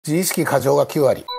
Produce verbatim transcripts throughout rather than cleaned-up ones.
自意識過剰がきゅうわり。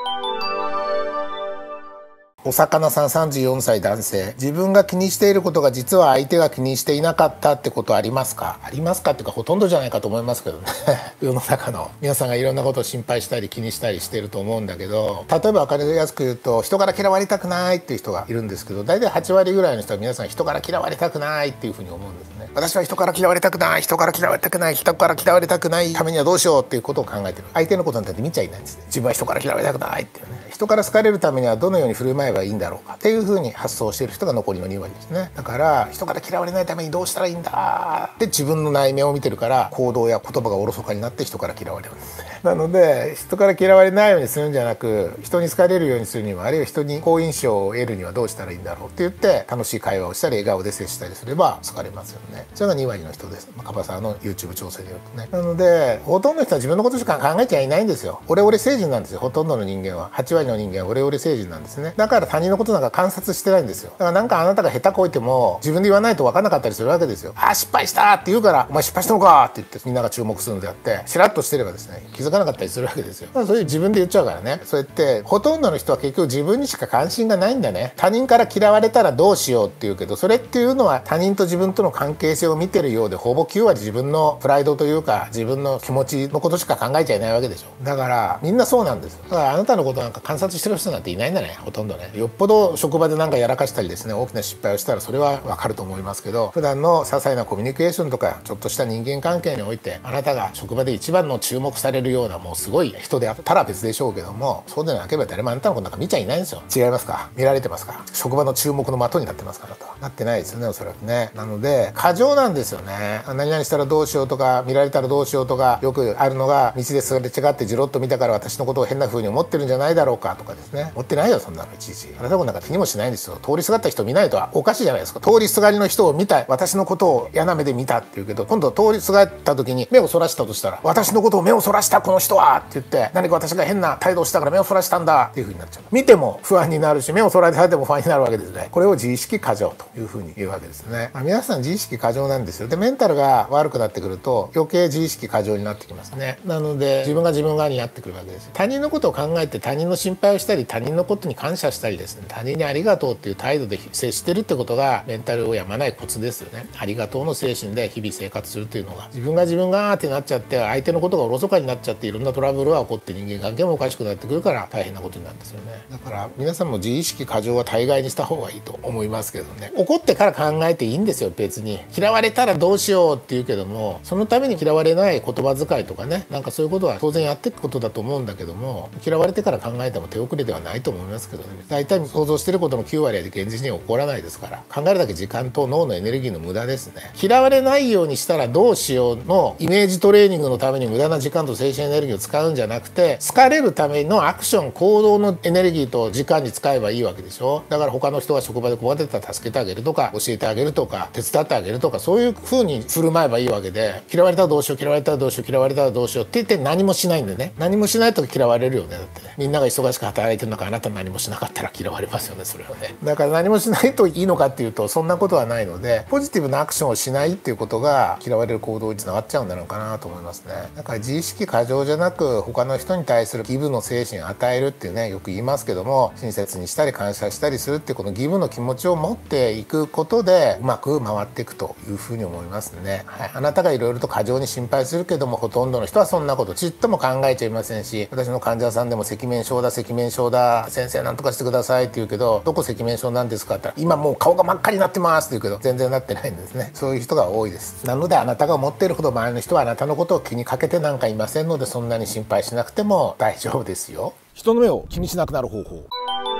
お魚さんさんじゅうよんさい男性。自分が気にしていることが実は相手が気にしていなかったってことありますか？ありますかっていうかほとんどじゃないかと思いますけどね世の中の皆さんがいろんなことを心配したり気にしたりしてると思うんだけど、例えば分かりやすく言うと、人から嫌われたくないっていう人がいるんですけど、大体はちわりぐらいの人は皆さん人から嫌われたくないっていうふうに思うんですね。私は人から嫌われたくない人から嫌われたくない人から嫌われたくないためにはどうしようっていうことを考えてる。相手のことなんて見ちゃいないんですね。自分は人から嫌われたくないっていうね。人から好かれるためにはどのように振る舞えばいいんだろうかっていうふうに発想している人が残りのにわりですね。だから人から嫌われないためにどうしたらいいんだって自分の内面を見てるから、行動や言葉がおろそかになって人から嫌われるんですね。なので人から嫌われないようにするんじゃなく、人に好かれるようにするには、あるいは人に好印象を得るにはどうしたらいいんだろうって言って楽しい会話をしたり笑顔で接したりすれば好かれますよね。それがにわりの人です。カバサワの YouTube 調査によるとね。なのでほとんどの人は自分のことしか考えちゃいないんですよ。オレオレ星人なんですよ。ほとんどの人間ははちわりの人間はオレオレ星人なんですね。だから他人のことなんか観察してないんですよ。だからなんかあなたが下手こいても自分で言わないと分からなかったりするわけですよ。あ、失敗したって言うから「お前失敗したのか」って言ってみんなが注目するのであって、しらっとしてればですね気づかなかったりするわけですよ。だからそういう自分で言っちゃうからね。そうやってほとんどの人は結局自分にしか関心がないんだね。他人から嫌われたらどうしようっていうけど、それっていうのは他人と自分との関係性を見てるようで、ほぼきゅうわり自分のプライドというか自分の気持ちのことしか考えちゃいないわけでしょ。だからみんなそうなんです。だからあなたのことなんか観察してる人なんていないんだね、ほとんどね。よっぽど職場でなんかやらかしたりですね、大きな失敗をしたらそれはわかると思いますけど、普段の些細なコミュニケーションとかちょっとした人間関係において、あなたが職場で一番の注目されるようなもうすごい人であったら別でしょうけども、そうでなければ誰もあなたのことなんか見ちゃいないんですよ。違いますか？見られてますか？職場の注目の的になってますか？あなたはなってないですよね、おそらくね。なので過剰なんですよね。何々したらどうしようとか、見られたらどうしようとか、よくあるのが、道ですれ違ってじろっと見たから私のことを変な風に思ってるんじゃないだろうかとかですね。思ってないよそんなの。いちいちあなたのことなんか気にもしないんですよ。通りすがった人見ないとはおかしいじゃないですか。通りすがりの人を見た、私のことを嫌な目で見たっていうけど、今度通りすがった時に目をそらしたとしたら、私のことを目をそらしたこの人はって言って、何か私が変な態度をしたから目をそらしたんだっていう風になっちゃう。見ても不安になるし、目をそらされても不安になるわけですね。これを自意識過剰という風に言うわけですね。まあ、皆さん自意識過剰なんですよ。でメンタルが悪くなってくると余計自意識過剰になってきますね。なので自分が自分側にやってくるわけです。他人のことを考えて他人の心配をしたり、他人のことに感謝したりですね、他人にありがとうっていう態度で接してるってことがメンタルを病まないコツですよね。ありがとうの精神で日々生活するっていうのが、自分が自分がーってなっちゃって相手のことがおろそかになっちゃって、いろんなトラブルが起こって人間関係もおかしくなってくるから大変なことになるんですよね。だから皆さんも自意識過剰は大概にした方がいいと思いますけどね。怒ってから考えていいんですよ。別に嫌われたらどうしようっていうけども、そのために嫌われない言葉遣いとかね、なんかそういうことは当然やっていくことだと思うんだけども、嫌われてから考えても手遅れではないと思いますけどね。大体想像してることのきゅうわりで現実には起こらないですから、考えるだけ時間と脳のエネルギーの無駄ですね。嫌われないようにしたらどうしようのイメージトレーニングのために無駄な時間と精神エネルギーを使うんじゃなくて、好かれるためのアクション行動のエネルギーと時間に使えばいいわけでしょ。だから他の人が職場で困ってたら助けてあげるとか、教えてあげるとか、手伝ってあげるとか、そういう風に振る舞えばいいわけで、嫌われたらどうしよう嫌われたらどうしよう嫌われたらどうしようって言って何もしないんでね。何もしないと嫌われるよね。だってね、みんなが忙しく働いてる中あなた何もしなかったら嫌われますよね、それはね。だから何もしないといいのかっていうとそんなことはないので、ポジティブなアクションをしないっていうことが嫌われる行動につながっちゃうんだろうかなと思いますね。だから自意識過剰じゃなく、他の人に対するギブの精神を与えるっていうね、よく言いますけども、親切にしたり感謝したりするっていうこのギブの気持ちを持っていくことでうまく回っていくというふうに思いますね。はい、あなたがいろいろと過剰に心配するけども、ほとんどの人はそんなことちっとも考えちゃいませんし、私の患者さんでも赤面症だ赤面症だ先生なんとかしてくださいって言うけど、どこ赤面症なんですかって言ったら、今もう顔が真っ赤になってますって言うけど全然なってないんですね。そういう人が多いです。なのであなたが思っているほど周りの人はあなたのことを気にかけてなんかいませんので、そんなに心配しなくても大丈夫ですよ。人の目を気にしなくなる方法。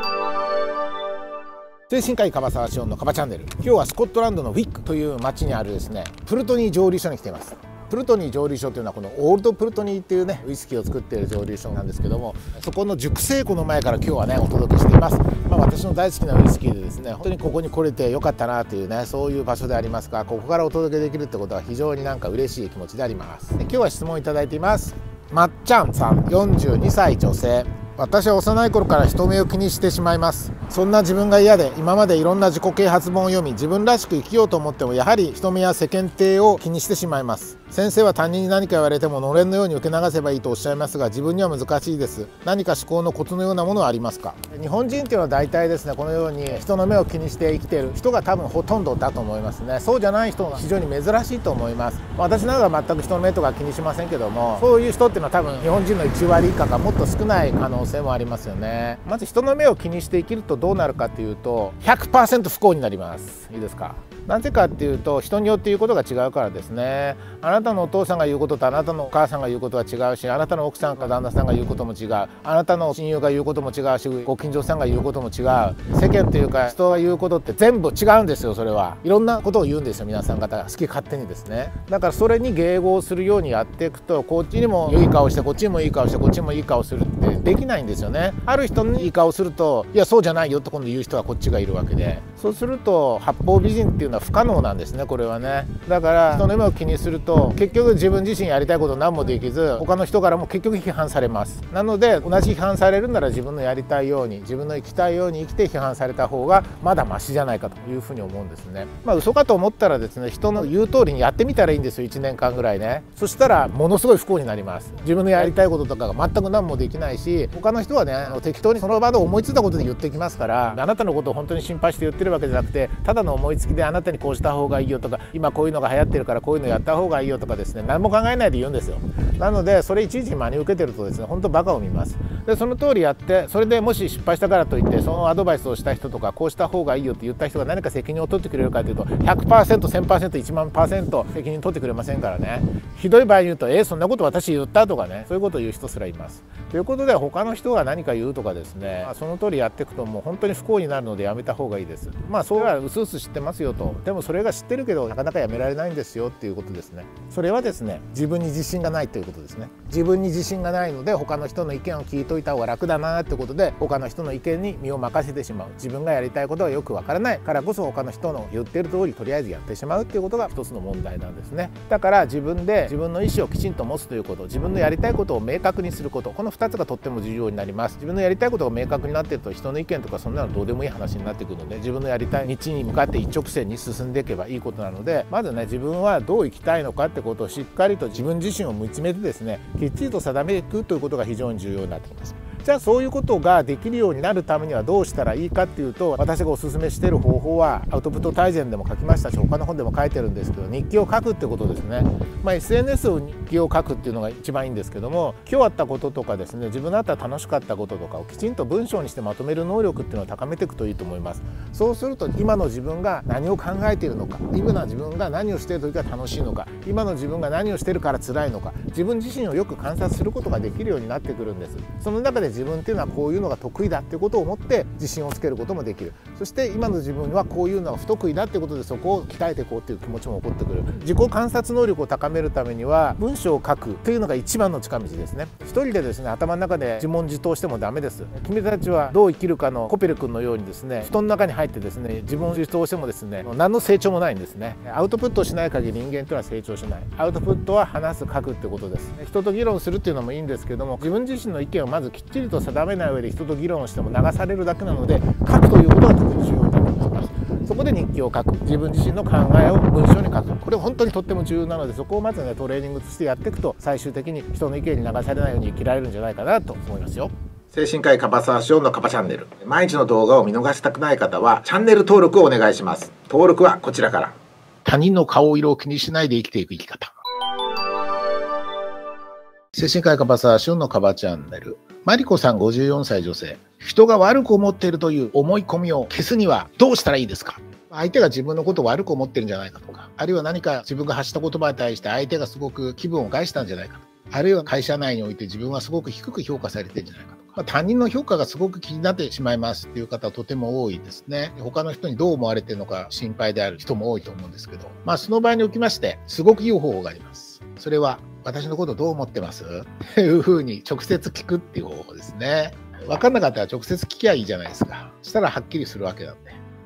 精神科医樺沢志音のカバチャンネル。今日はスコットランドのウィックという町にあるですね、プルトニー蒸留所に来ています。プルトニー蒸留所というのはこのオールドプルトニーっていうねウイスキーを作っている蒸留所なんですけども、そこの熟成庫の前から今日はねお届けしています。まあ、私の大好きなウイスキーでですね、本当にここに来れてよかったなというね、そういう場所でありますが、ここからお届けできるってことは非常になんか嬉しい気持ちであります。で今日は質問いただいています。まっちゃんさん、よんじゅうにさい女性。私は幼い頃から人目を気にしてしまいます。 そんな自分が嫌で今までいろんな自己啓発本を読み自分らしく生きようと思ってもやはり人目や世間体を気にしてしまいます。先生は他人に何か言われてものれんのように受け流せばいいとおっしゃいますが自分には難しいです。何か思考のコツのようなものはありますか？日本人っていうのは大体ですねこのように人の目を気にして生きている人が多分ほとんどだと思いますね。そうじゃない人が非常に珍しいと思います。私なんかは全く人の目とか気にしませんけどもそういう人っていうのは多分日本人のいちわり以下かもっと少ない可能性もありますよね。まず人の目を気にして生きるとどうなるかというと ひゃくパーセント 不幸になります。いいですか？なぜかっていうと人によって言うことが違うからですね。あなたのお父さんが言うこととあなたのお母さんが言うことは違うしあなたの奥さんか旦那さんが言うことも違うあなたの親友が言うことも違うしご近所さんが言うことも違う。世間というか人が言うことって全部違うんですよ。それはいろんなことを言うんですよ皆さん方が好き勝手にですね。だからそれに迎合するようにやっていくとこっちにもいい顔してこっちにもいい顔してこっちにもいい顔するってできないんですよね。ある人にいい顔するといやそうじゃないよと今度言う人はこっちがいるわけでそうすると八方美人っていうのは不可能なんですねこれはね。だから人の目を気にすると結局自分自身やりたいこと何もできず他の人からも結局批判されます。なので同じ批判されるなら自分のやりたいように自分の生きたいように生きて批判された方がまだマシじゃないかというふうに思うんですね。まあ嘘かと思ったらですね人の言う通りにやってみたらいいんですよいちねんかんぐらいね。そしたらものすごい不幸になります。自分のやりたいこととかが全く何もできないし他の人はね適当にその場で思いついたことで言ってきますからあなたのことを本当に心配して言ってるわけじゃなくてただの思いつきであなたにこうした方がいいよとか今こういうのが流行ってるからこういうのやった方がいいよとかですね何も考えないで言うんですよ。なのでそれいちいち真に受けてるとですね本当バカを見ます。でその通りやってそれでもし失敗したからといってそのアドバイスをした人とかこうした方がいいよって言った人が何か責任を取ってくれるかというと ひゃくパーセント、せんパーセント、いちまんパーセント責任取ってくれませんからね。ひどい場合に言うとえー、そんなこと私言ったとかねそういうことを言う人すらいます。ということで他の人が何か言うとかですね、まあ、その通りやっていくともう本当に不幸になるのでやめた方がいいです。まあそれはうすうす知ってますよと。でもそれが知ってるけどなかなかやめられないんですよっていうことですね。それはですね自分に自信がないということですね。自分に自信がないので他の人の意見を聞いといた方が楽だなってことで他の人の意見に身を任せてしまう。自分がやりたいことがよくわからないからこそ他の人の言っている通りとりあえずやってしまうっていうことが一つの問題なんですね。だから自分で自分の意思をきちんと持つということ自分のやりたいことを明確にすることこのふたつがとっても重要になります。自分のやりたいことが明確になっていると人の意見とかそんなのどうでもいい話になってくるので自分のやりたい道に向かって一直線に進んでいけばいいことなのでまずね自分はどう生きたいのかってことをしっかりと自分自身を見つめてですねきっちりと定めていくということが非常に重要になってきます。じゃあそういうことができるようになるためにはどうしたらいいかっていうと私がおすすめしている方法はアウトプット大全でも書きましたし他の本でも書いてるんですけど日記を書くってことですね。まあ、エスエヌエス を日記を書くっていうのが一番いいんですけども今日あったこととかですね自分のあった楽しかったこととかをきちんと文章にしてまとめる能力っていうのを高めていくといいと思います。そうすると今の自分が何を考えているのか今の自分が何をしている時が楽しいのか今の自分が何をしているから辛いのか自分自身をよく観察することができるようになってくるんです。その中で自分っていうのはこういうのが得意だっていうことを思って自信をつけることもできる。そして今の自分はこういうのが不得意だっていうことでそこを鍛えていこうっていう気持ちも起こってくる。自己観察能力を高めるためには文章を書くというのが一番の近道ですね。一人でですね頭の中で自問自答してもダメです。君たちはどう生きるかのコペル君のようにですね布団の中に入ってですね自問自答してもですね何の成長もないんですね。アウトプットをしない限り人間というのは成長しない。アウトプットは話す書くってことです。人と議論するっていうのもいいんですけども自分自身の意見をまずきっちりと定めない上で人と議論をしても流されるだけなので書くということが特に重要になってきます。そこで日記を書く自分自身の考えを文章に書くこれ本当にとっても重要なのでそこをまずねトレーニングとしてやっていくと最終的に人の意見に流されないように生きられるんじゃないかなと思いますよ。 精神科医カバサワシオンのカバチャンネル毎日の動画を見逃したくない方はチャンネル登録をお願いします。登録はこちらから。 他人の顔色を気にしないで生きていく生き方精神科医カバサワシオンのカバチャンネルマリコさんごじゅうよんさい女性人が悪く思っているという思い込みを消すにはどうしたらいいですか？相手が自分のことを悪く思ってるんじゃないかとかあるいは何か自分が発した言葉に対して相手がすごく気分を害したんじゃないかとあるいは会社内において自分はすごく低く評価されてるんじゃないかとか、まあ、他人の評価がすごく気になってしまいますっていう方はとても多いですね。他の人にどう思われてるのか心配である人も多いと思うんですけど、まあその場合におきましてすごくいい方法があります。それは私のことどう思ってますっていうふうに直接聞くっていう方法ですね。分かんなかったら直接聞きゃいいじゃないですか。そしたらはっきりするわけなんで。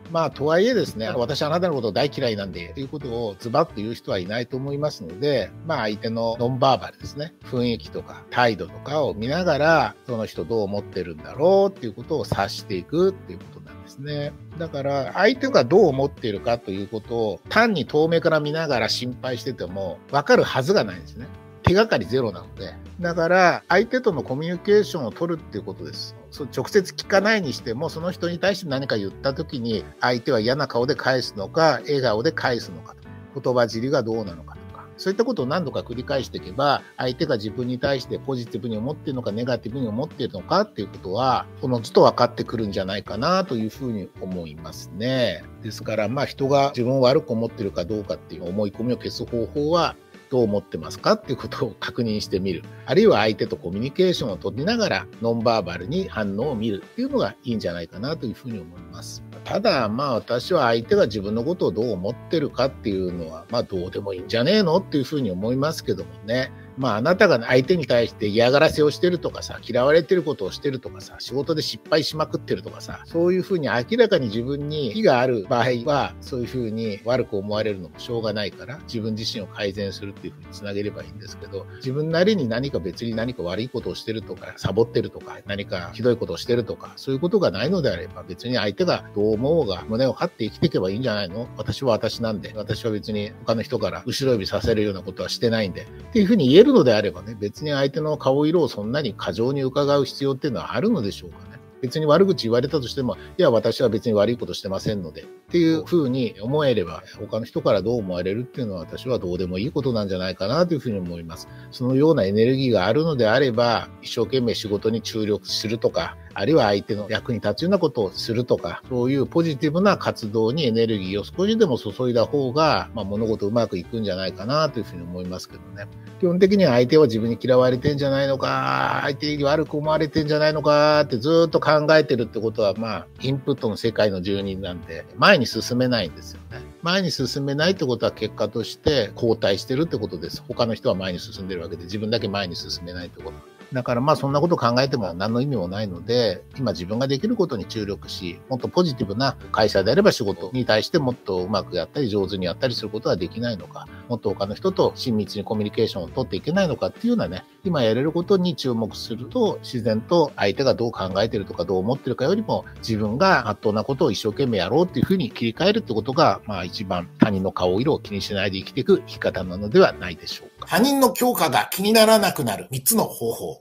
まあ、とはいえですね、私あなたのこと大嫌いなんで、ということをズバッと言う人はいないと思いますので、まあ、相手のノンバーバルですね、雰囲気とか態度とかを見ながら、その人どう思ってるんだろうっていうことを察していくっていうことなんですね。だから、相手がどう思っているかということを、単に遠目から見ながら心配してても、わかるはずがないんですね。手がかりゼロなので。だから、相手とのコミュニケーションを取るっていうことです。そう直接聞かないにしても、その人に対して何か言ったときに、相手は嫌な顔で返すのか、笑顔で返すのかと、言葉尻がどうなのかとか、そういったことを何度か繰り返していけば、相手が自分に対してポジティブに思っているのか、ネガティブに思っているのかっていうことは、おのずと分かってくるんじゃないかなというふうに思いますね。ですから、まあ人が自分を悪く思っているかどうかっていう思い込みを消す方法は、どう思ってますかっていうことを確認してみる。あるいは相手とコミュニケーションを取りながらノンバーバルに反応を見るっていうのがいいんじゃないかなというふうに思います。ただまあ私は相手が自分のことをどう思ってるかっていうのはまあどうでもいいんじゃねえのっていうふうに思いますけどもね。まああなたが相手に対して嫌がらせをしてるとかさ、嫌われてることをしてるとかさ、仕事で失敗しまくってるとかさ、そういうふうに明らかに自分に非がある場合は、そういうふうに悪く思われるのもしょうがないから、自分自身を改善するっていうふうにつなげればいいんですけど、自分なりに何か別に何か悪いことをしてるとか、サボってるとか、何かひどいことをしてるとか、そういうことがないのであれば、別に相手がどう思おうが胸を張って生きていけばいいんじゃないの？私は私なんで、私は別に他の人から後ろ指させるようなことはしてないんで、っていうふうに言えるのであればね、別に相手の顔色をそんなに過剰に伺う必要っていうのはあるのでしょうかね。別に悪口言われたとしても、いや、私は別に悪いことしてませんので、っていうふうに思えれば、他の人からどう思われるっていうのは私はどうでもいいことなんじゃないかなというふうに思います。そのようなエネルギーがあるのであれば、一生懸命仕事に注力するとか、あるいは相手の役に立つようなことをするとか、そういうポジティブな活動にエネルギーを少しでも注いだ方が、まあ、物事うまくいくんじゃないかなというふうに思いますけどね。基本的には相手は自分に嫌われてんじゃないのか、相手に悪く思われてんじゃないのかってずっと考えてるってことは、まあ、インプットの世界の住人なんで、前に進めないんですよね。前に進めないってことは結果として後退してるってことです。他の人は前に進んでるわけで、自分だけ前に進めないってこと。だからまあそんなこと考えても何の意味もないので、今自分ができることに注力し、もっとポジティブな会社であれば仕事に対してもっとうまくやったり上手にやったりすることができないのか、もっと他の人と親密にコミュニケーションを取っていけないのかっていうようなね、今やれることに注目すると、自然と相手がどう考えてるとかどう思ってるかよりも、自分がまっとうなことを一生懸命やろうっていうふうに切り替えるってことが、まあ一番他人の顔色を気にしないで生きていく生き方なのではないでしょうか。 他人の評価が気にならなくなるみっつの方法。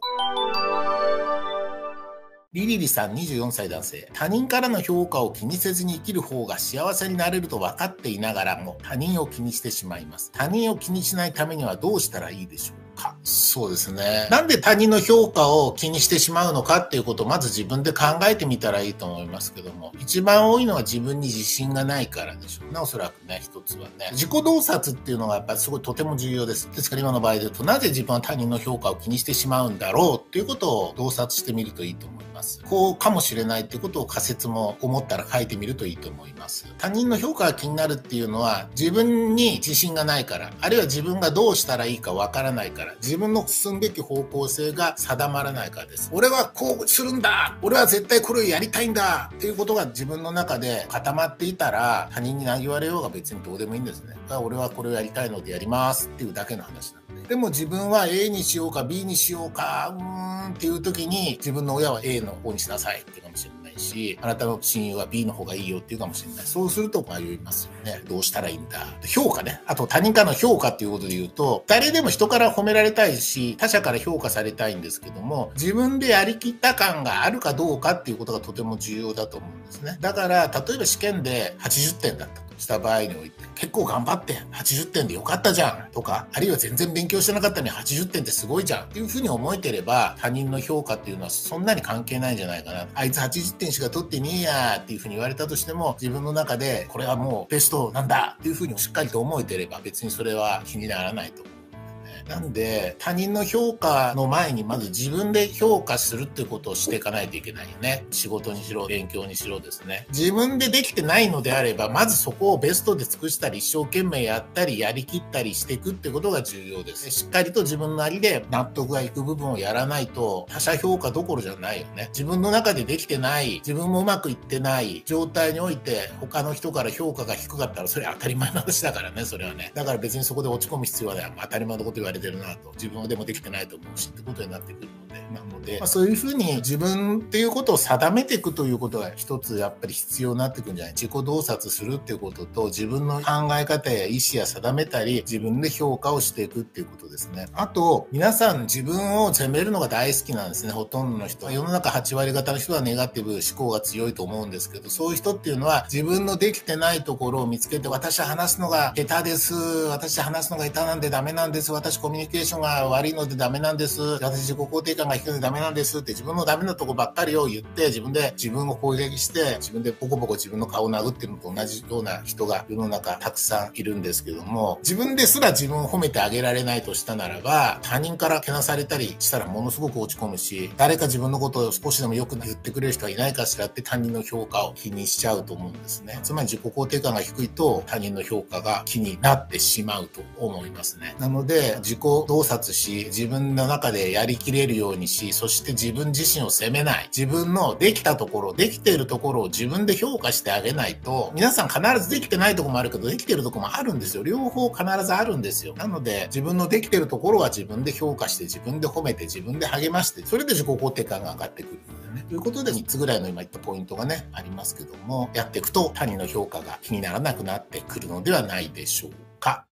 リリリさんにじゅうよんさい男性。他人からの評価を気にせずに生きる方が幸せになれると分かっていながらも他人を気にしてしまいます。他人を気にしないためにはどうしたらいいでしょうか？そうですね。なんで他人の評価を気にしてしまうのかっていうことをまず自分で考えてみたらいいと思いますけども、一番多いのは自分に自信がないからでしょうね。おそらくね、一つはね。自己洞察っていうのがやっぱりすごいとても重要です。ですから今の場合で言うと、なぜ自分は他人の評価を気にしてしまうんだろうっていうことを洞察してみるといいと思います。こうかもしれないっていうことを仮説も思ったら書いてみるといいと思います。他人の評価が気になるっていうのは自分に自信がないから、あるいは自分がどうしたらいいかわからないから、自分の進むべき方向性が定まらないからです。俺はこうするんだ、俺は絶対これをやりたいんだっていうことが自分の中で固まっていたら、他人に何言われようが別にどうでもいいんですね。俺はこれをやりたいのでやりますっていうだけの話なんで。でも自分は A にしようか B にしようかうーんっていう時に、自分の親は A の方にしなさいっていうかもしれないし、あなたの親友は B の方がいいよっていうかもしれない。そうすると迷いますよね。どうしたらいいんだ。評価ね。あと他人からの評価っていうことで言うと、誰でも人から褒められたいし、他者から評価されたいんですけども、自分でやりきった感があるかどうかっていうことがとても重要だと思うんですね。だから、例えば試験ではちじゅってんだったとした場合において、結構頑張ってはちじゅってんでよかったじゃんとか、あるいは全然勉強してなかったのにはちじゅってんってすごいじゃんっていうふうに思えてれば、他人の評価っていうのはそんなに関係ないんじゃないかな。あいつはちじゅってんしか取ってねえやっていうふうに言われたとしても、自分の中でこれはもうベストなんだっていうふうにしっかりと思えてれば、別にそれは気にならないと思う。 なんで他人の評価の前にまず自分で評価するっていうことをしていかないといけないよね。仕事にしろ勉強にしろですね。自分でできてないのであればまずそこをベストで尽くしたり一生懸命やったりやりきったりしていくってことが重要です。しっかりと自分なりで納得がいく部分をやらないと他者評価どころじゃないよね。自分の中でできてない自分もうまくいってない状態において他の人から評価が低かったらそれは当たり前の話だからね。それはね。だから別にそこで落ち込む必要はない。当たり前のこと言われてるなと。自分はでもできてないと思うしってことになってくるので。なので、まあ、そういうふうに自分っていうことを定めていくということが一つやっぱり必要になってくるんじゃない。自己洞察するっていうことと自分の考え方や意思や定めたり自分で評価をしていくっていうことですね。あと皆さん自分を責めるのが大好きなんですね。ほとんどの人。世の中はち割方の人はネガティブ思考が強いと思うんですけど、そういう人っていうのは自分のできてないところを見つけて、私は話すのが下手です。私は話すのが下手なんでダメなんです。私コミュニケーションが悪いのでダメなんです。私自己肯定感が低いのでダメなんですって自分のダメなとこばっかりを言って自分で自分を攻撃して自分でポコポコ自分の顔を殴ってるのと同じような人が世の中たくさんいるんですけども、自分ですら自分を褒めてあげられないとしたならば他人からけなされたりしたらものすごく落ち込むし、誰か自分のことを少しでもよく言ってくれる人はいないかしらって他人の評価を気にしちゃうと思うんですね。つまり自己肯定感が低いと他人の評価が気になってしまうと思いますね。なので自己洞察し自分の中でやりきれるようにし、そして自分自身を責めない、自分のできたところできているところを自分で評価してあげないと、皆さん必ずできてないところもあるけどできてるところもあるんですよ。両方必ずあるんですよ。なので自分のできてるところは自分で評価して自分で褒めて自分で励まして、それで自己肯定感が上がってくるのでね。ということでみっつぐらいの今言ったポイントがねありますけども、やっていくと他人の評価が気にならなくなってくるのではないでしょうか。